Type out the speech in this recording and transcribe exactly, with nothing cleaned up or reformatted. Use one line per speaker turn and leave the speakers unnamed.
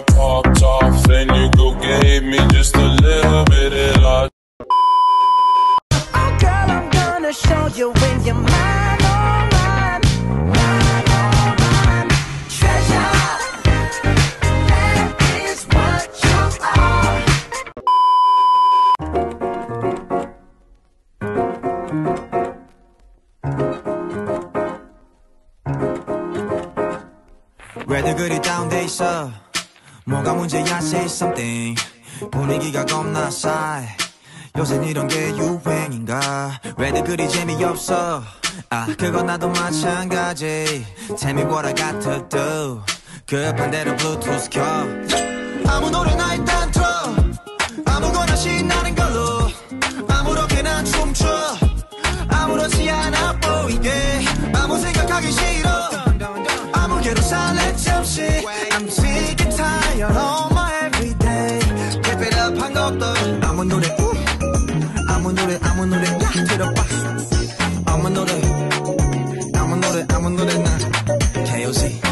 popped off, then you go gave me just a little bit of love.
Oh girl, I'm gonna show you when you're mine, oh mine, mine, oh mine. Treasure, that is what you are.
왜들 그리 다운돼 있어? 뭐가 문제야? Say something. 분위기가 겁나 싸해. 요새 이런 게 유행인가? 왜들 그리 재미없어? 아 그건 나도 마찬가지. Tell me what I got to do. 급한 대로 블루투스 켜. 아무 노래나 일단 틀어. 아무거나 신나는 걸로. 아무렇게나 춤춰. 아무렇지 않아 보이게. 아무 생각하기 싫어. 아무개로 살래 잠시. I'm sick and tired of my everyday. Keep it up 한 것도. 아무 노래 우. 아무 노래 아무 노래 야 들어봐. 아무 노래 아무 노래 아무 노래 나 케이오씨